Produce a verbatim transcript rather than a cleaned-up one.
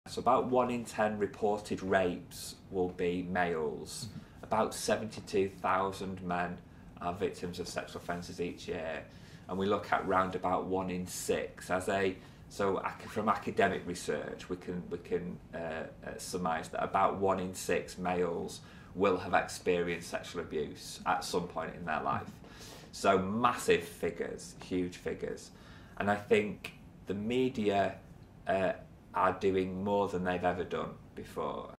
So about one in ten reported rapes will be males. Mm-hmm. About seventy-two thousand men are victims of sexual offences each year, and we look at round about one in six as a. So from academic research, we can we can uh, uh, surmise that about one in six males will have experienced sexual abuse at some point in their life. So massive figures, huge figures, and I think the media uh, are doing more than they've ever done before.